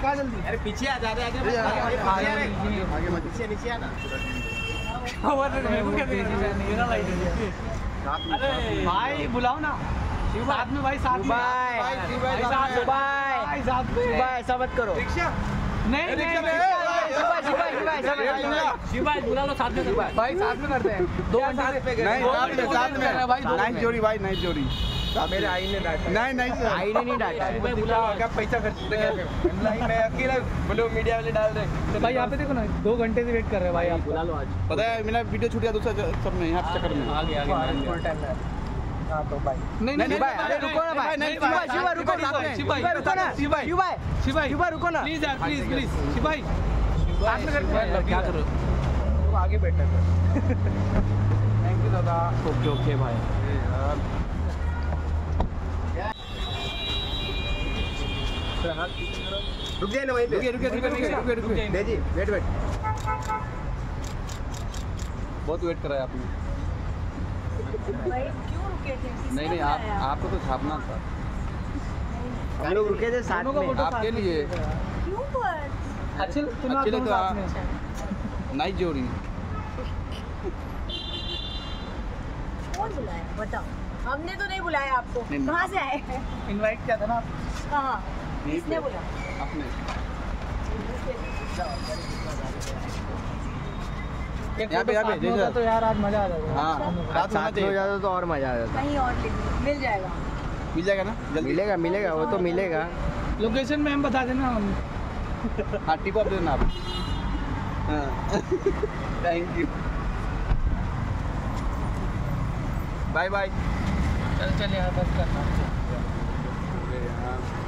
कहाँ जल्दी? अरे पीछे आ जा रहे आगे मत पीछे नीचे आना। अरे भाई बुलाओ ना साथ में भाई साथ में भाई ऐसा मत करो। नहीं शिवाय बुला लो साथ में भाई साथ में करते हैं 2 घंटे साथ में भाई नाइस जोड़ी भाई नाइस जोड़ी। मेरे आई ने डांटा नहीं आई ने नहीं डांटा। क्या पैसा खर्च मैं अकेला बोलो मीडिया वाले डाल रहे भाई यहाँ पे देखो ना 2 घंटे से वेट कर रहे हैं भाई आप बुला लो आज। पता है मेरा वीडियो छूट गया दूसरा सब में यहाँ चक्कर में। आगे फुल टाइम है। हाँ तो भाई नहीं भाई अरे रुको ना भाई शिवा रुको ना शिवा रुको ना प्लीज यार प्लीज शिवाई क्या करो वो आगे बैठा कर। थैंक यू दादा। ओके भाई रुक जाए ना वहीं पे। रुक जी वेट बहुत वेट करा है आपने। भाई क्यों रुके थे? नहीं आपको तो छापना था। हम लोग रुके थे साथ में आपके लिए। क्यों पर? अच्छे अकेले तो नाइस जोड़ी। कौन बुलाया बताओ? हमने तो नहीं बुलाया आपको। नहीं। कहाँ से आए? इनवाइट किया था ना कहाँ? किसने बुलाया? आपने यहाँ पे होता तो यार आज मजा आ जाएगा। हाँ रात साथ में हो जाता तो और मजा आ जाता। कहीं और मिल जाएगा। मिल जाएगा ना जल्दी। मिलेगा वो तो मिलेगा। लोकेशन में हम बता देना हम। हाँ टिप ऑफ देना आप। Thank you bye bye. चल यार बस करना। हाँ